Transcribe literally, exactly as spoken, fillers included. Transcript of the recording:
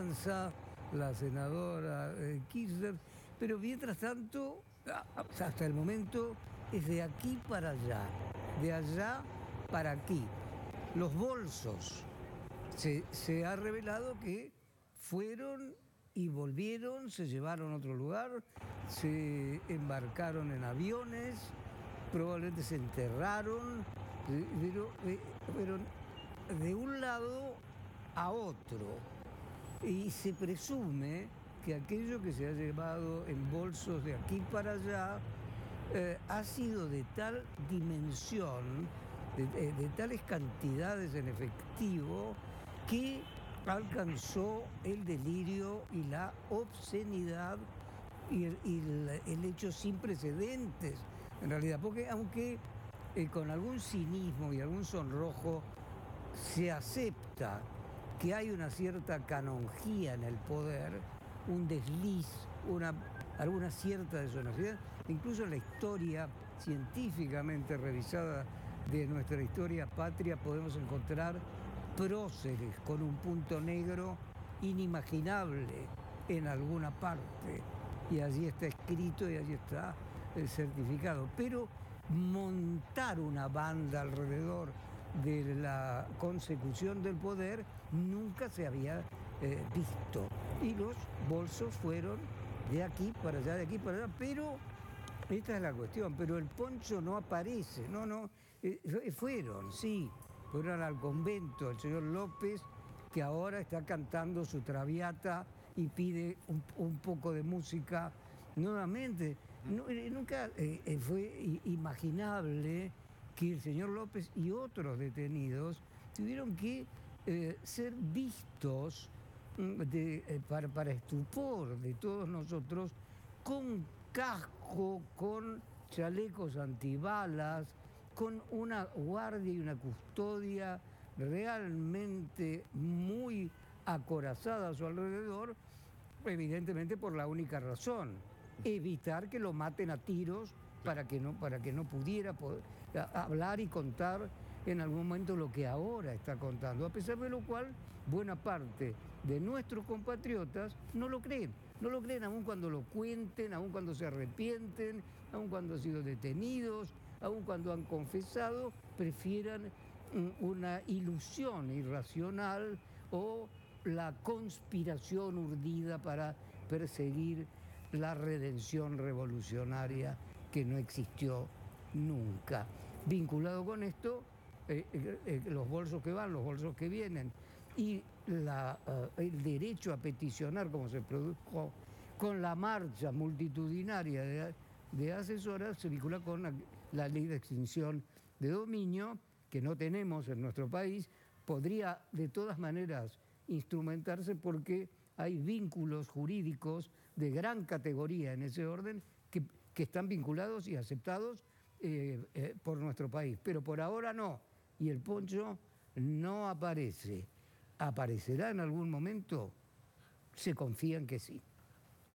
avanza la senadora eh, Kirchner, pero mientras tanto, hasta el momento, es de aquí para allá, de allá para aquí. Los bolsos, se, se ha revelado que fueron y volvieron, se llevaron a otro lugar, se embarcaron en aviones, probablemente se enterraron, pero, pero de un lado a otro. Y se presume que aquello que se ha llevado en bolsos de aquí para allá eh, ha sido de tal dimensión, de, de, de tales cantidades en efectivo, que alcanzó el delirio y la obscenidad y el, y el, el hecho sin precedentes, en realidad. Porque aunque eh, con algún cinismo y algún sonrojo se acepta que hay una cierta canonjía en el poder, un desliz, una, alguna cierta deshonestidad, incluso en la historia científicamente revisada de nuestra historia patria podemos encontrar próceres con un punto negro inimaginable en alguna parte, y allí está escrito y allí está el certificado. Pero montar una banda alrededor de la consecución del poder nunca se había eh, visto, y los bolsos fueron de aquí para allá, de aquí para allá, pero esta es la cuestión, pero el poncho no aparece, no, no, eh, fueron, sí, fueron al convento, el señor López, que ahora está cantando su Traviata y pide un, un poco de música nuevamente. No, nunca eh, fue imaginable que el señor López y otros detenidos tuvieron que eh, ser vistos de, eh, para, para estupor de todos nosotros, con casco, con chalecos antibalas, con una guardia y una custodia realmente muy acorazada a su alrededor, evidentemente por la única razón: evitar que lo maten a tiros, para que no, para que no pudiera poder hablar y contar en algún momento lo que ahora está contando, a pesar de lo cual buena parte de nuestros compatriotas no lo creen, no lo creen aun cuando lo cuenten, aun cuando se arrepienten, aun cuando han sido detenidos, aun cuando han confesado, prefieran una ilusión irracional o la conspiración urdida para perseguir la redención revolucionaria que no existió nunca. Vinculado con esto, eh, eh, los bolsos que van, los bolsos que vienen, y la, uh, el derecho a peticionar, como se produjo con la marcha multitudinaria de, de asesoras, se vincula con la, la ley de extinción de dominio, que no tenemos en nuestro país. Podría de todas maneras instrumentarse, porque hay vínculos jurídicos de gran categoría en ese orden que, que están vinculados y aceptados eh, eh, por nuestro país, pero por ahora no, y el poncho no aparece. ¿Aparecerá en algún momento? Se confía en que sí.